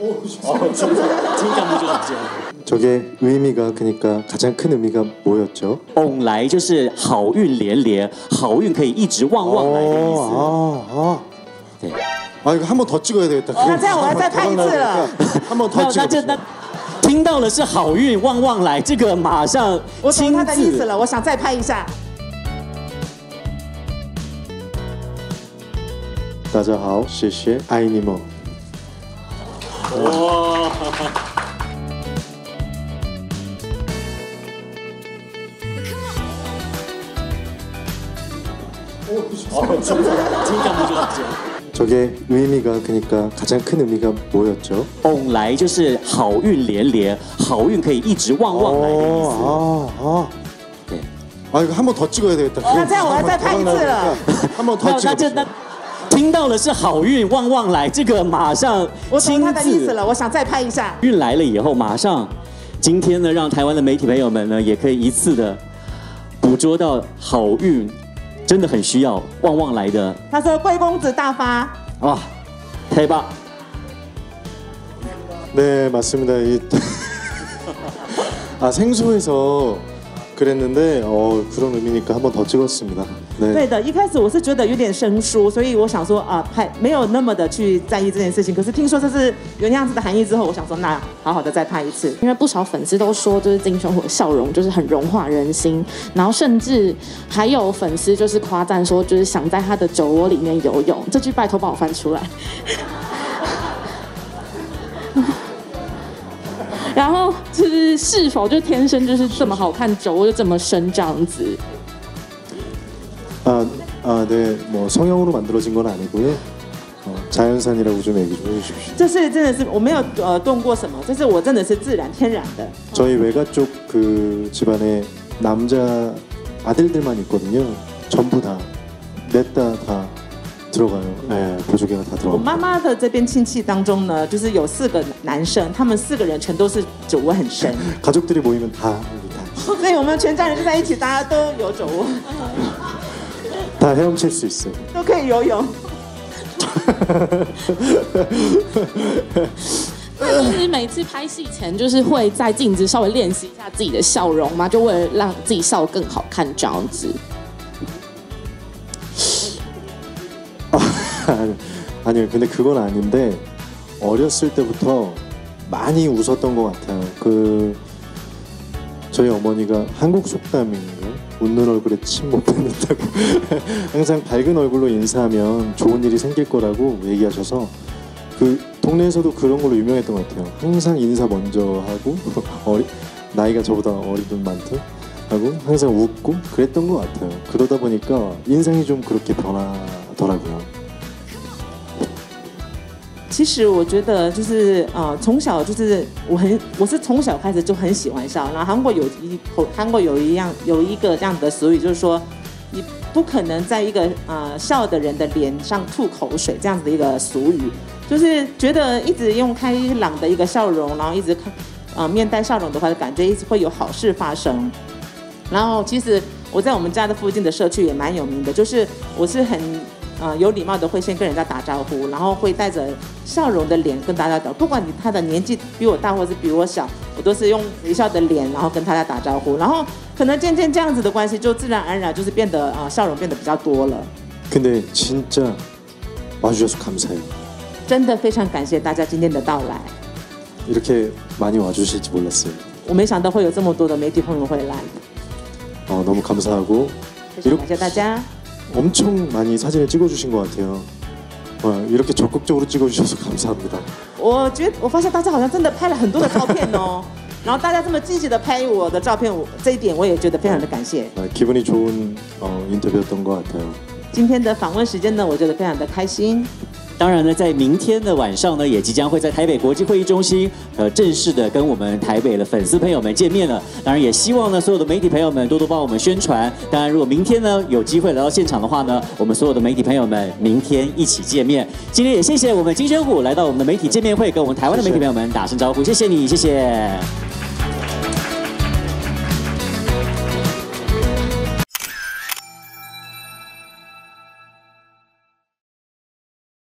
저게 의미가 그러니까 가장 큰 의미가 뭐였죠? 翁来就是好运连连，好运可以一直旺旺来的意思。对。 아 이거 한 번 더 찍어야 되겠다. 这样我要再拍一次了。 한 번 더 찍어. 那听到的是好运旺旺来，这个马上我懂他的意思了，我想再拍一下。 大家好，谢谢爱你们。 哇！ 저게 의미가 그러니까 가장 큰 의미가 뭐였죠? 翁来就是好运连连，好运可以一直旺旺来的意思。对。 아 이거 한 번 더 찍어야 되겠다. 这样我要再拍一次了。 한 번 더 찍어. 那听到的是好运旺旺来，这个马上我懂他的意思了，我想再拍一下。 运来了以后，马上今天呢，让台湾的媒体朋友们呢，也可以一次的捕捉到好运。 真的很需要旺旺来的。 他说：“贵公子大发。” 哇，대박！ 네 맞습니다. 아 생소해서 그랬는데 그런 의미니까 한 번 더 찍었습니다. 네. 对的，一开始我是觉得有点生疏，所以我想说啊，没有那么的去在意这件事情。可是听说这是有那样子的含义之后，我想说那好好的再拍一次。 因为不少粉丝都说，就是金城武的笑容就是很融化人心，然后甚至还有粉丝就是夸赞说，就是想在他的酒窝里面游泳。这句拜托帮我翻出来。然后就是是否就天生就是这么好看，酒窝就这么深这样子？ 네, 뭐 성형으로 만들어진 건 아니고요. 자연산이라고 좀 얘기 좀 해주십시오. 这是真的是我没有动过什么，这是我真的是自然天然的。 저희 외가 쪽 그 집안에 남자 아들들만 있거든요. 전부 다 넷 다 들어가요. 네, 보조개가 다 我 들어가요. 妈妈的这边亲戚当中呢，就是有4个男生，他们4个人全都是酒窝很深， 가족들이 모이면 다 所以我们全家人就在一起，大家都有酒窝， 다 헤엄칠 수 있어요. 都可以游泳。 就是每次拍戏前，就是会在镜子稍微练习一下自己的笑容嘛，就为了让自己笑得更好看这样子。 아니요, 근데 그건 아닌데 어렸을 때부터 많이 웃었던 것 같아요. 저희 어머니가 한국 속담인가 웃는 얼굴에 침 못 뱉는다고 항상 밝은 얼굴로 인사하면 좋은 일이 생길 거라고 얘기하셔서 동네에서도 그런 걸로 유명했던 것 같아요. 항상 인사 먼저 하고 나이가 저보다 어린 분 많대 하고 항상 웃고 그랬던 것 같아요. 그러다 보니까 인상이 좀 그렇게 변하더라고요. 其实我觉得就是从小就是我是从小开始就很喜欢笑，然后韩国有一个这样的俗语，就是说你不可能在一个笑的人的脸上吐口水这样子的一个俗语，就是觉得一直用开朗的一个笑容，然后一直面带笑容的话，感觉一直会有好事发生。然后其实我在我们家的附近的社区也蛮有名的，就是我是很有礼貌的会先跟人家打招呼，然后会带着笑容的脸跟大家打，不管他的年纪比我大或是比我小，我都是用微笑的脸，然后跟大家打招呼，然后可能渐渐这样子的关系，就自然而然就是变得笑容变得比较多了。 근데 진짜 와주셔서 감사해요. 真的非常感谢大家今天的到来， 이렇게 많이 와주실지 몰랐어요. 我没想到会有这么多的媒体朋友会来， 너무 감사하고 非常感谢大家。 엄청 많이 사진을 찍어주신 것 같아요. 이렇게 적극적으로 찍어주셔서 감사합니다. 我发现大家好像真的拍了很多的照片哦，然后大家这么积极的拍我的照片，这一点我也觉得非常的感谢。 기분이 좋은 인터뷰였던 것 같아요. 今天的访问时间呢，我觉得非常的开心。 当然呢，在明天的晚上呢，也即将会在台北国际会议中心，正式的跟我们台北的粉丝朋友们见面了。当然，也希望呢，所有的媒体朋友们多多帮我们宣传。当然，如果明天呢有机会来到现场的话呢，我们所有的媒体朋友们明天一起见面。今天也谢谢我们金宣虎来到我们的媒体见面会，跟我们台湾的媒体朋友们打声招呼，谢谢你，谢谢。